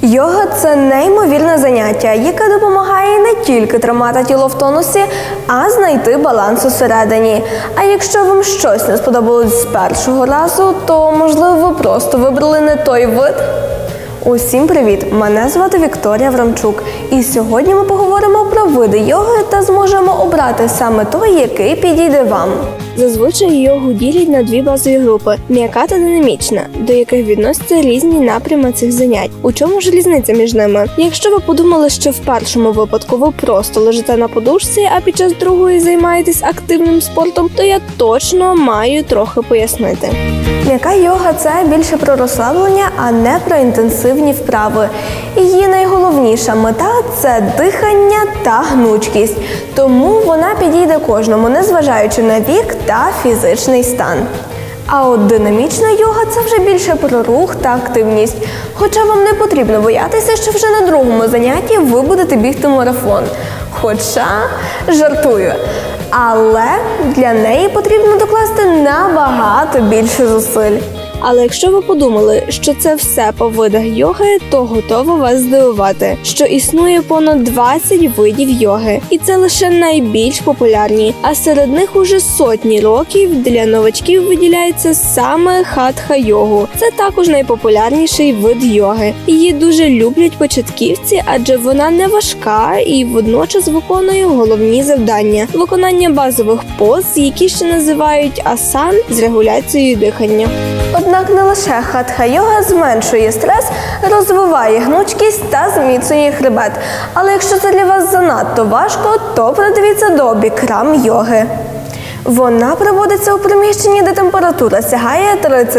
Йога – це неймовірне заняття, яке допомагає не тільки тримати тіло в тонусі, а знайти баланс усередині. А якщо вам щось не сподобалось з першого разу, то, можливо, ви просто вибрали не той вид? Усім привіт! Мене звати Вікторія Аврамчук. І сьогодні ми поговоримо про види йоги та зможемо обрати саме той, який підійде вам. Зазвичай йогу ділять на дві базові групи – м'яка та динамічна, до яких відносяться різні напрями цих занять. У чому ж різниця між ними? Якщо ви подумали, що в першому випадку ви просто лежите на подушці, а під час другої займаєтесь активним спортом, то я точно маю трохи пояснити. М'яка йога – це більше про розслаблення, а не про інтенсивні вправи. Її найголовніша мета – це дихання та гнучкість. Тому вона підійде кожному, незважаючи на вік та фізичний стан. А от динамічна йога – це вже більше про рух та активність. Хоча вам не потрібно боятися, що вже на другому занятті ви будете бігти марафон. Хоча, жартую. Але для неї потрібно докласти набагато більше зусиль. Але якщо ви подумали, що це все по видах йоги, то готова вас здивувати, що існує понад 20 видів йоги. І це лише найбільш популярні. А серед них уже сотні років для новачків виділяється саме хатха-йогу. Це також найпопулярніший вид йоги. Її дуже люблять початківці, адже вона не важка і водночас виконує головні завдання – виконання базових поз, які ще називають асан, з регуляцією дихання. Однак не лише хатха-йога зменшує стрес, розвиває гнучкість та зміцнює хребет. Але якщо це для вас занадто важко, то придивіться до бікрам-йоги. Вона проводиться у приміщенні, де температура сягає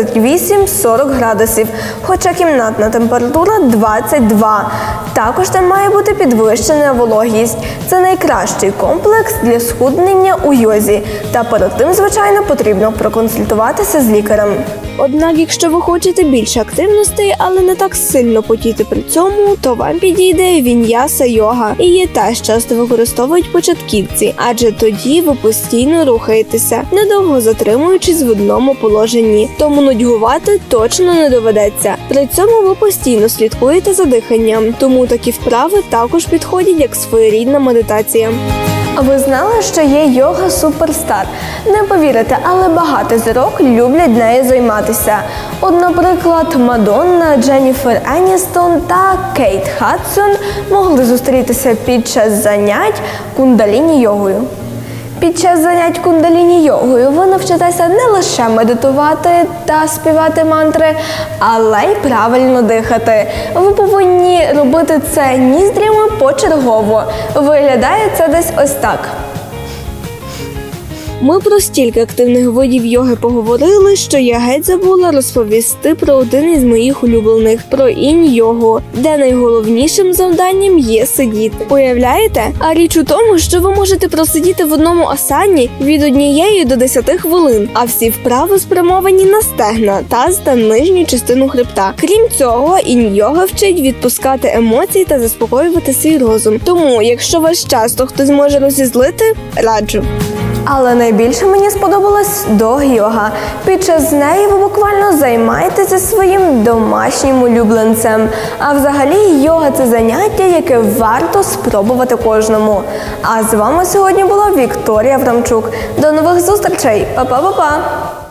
38-40 градусів, хоча кімнатна температура 22. Також там має бути підвищена вологість. Це найкращий комплекс для схуднення у йозі. Та перед тим, звичайно, потрібно проконсультуватися з лікарем. Однак, якщо ви хочете більше активностей, але не так сильно потіти при цьому, то вам підійде віньяса-йога. Її теж часто використовують початківці, адже тоді ви постійно рухаєтеся, недовго затримуючись в одному положенні. Тому нудьгувати точно не доведеться. При цьому ви постійно слідкуєте за диханням, тому такі вправи також підходять як своєрідна медитація. А ви знали, що є йога суперстар? Не повірите, але багато зірок люблять нею займатися. От, наприклад, Мадонна, Дженніфер Еністон та Кейт Хадсон могли зустрітися під час занять кундаліні-йогою. Під час занять кундаліні-йогою ви навчитеся не лише медитувати та співати мантри, але й правильно дихати. Ви повинні робити це ніздрями почергово. Виглядає це десь ось так. Ми про стільки активних видів йоги поговорили, що я геть забула розповісти про один із моїх улюблених – про інь-йогу, де найголовнішим завданням є сидіти. Уявляєте? А річ у тому, що ви можете просидіти в одному асані від 1 до 10 хвилин, а всі вправи спрямовані на стегна, таз та нижню частину хребта. Крім цього, інь-йога вчить відпускати емоції та заспокоювати свій розум. Тому, якщо вас часто хтось може розізлити, раджу. Але найбільше мені сподобалась дог-йога. Під час неї ви буквально займаєтеся своїм домашнім улюбленцем. А взагалі йога – це заняття, яке варто спробувати кожному. А з вами сьогодні була Вікторія Аврамчук. До нових зустрічей! Па-па-па-па!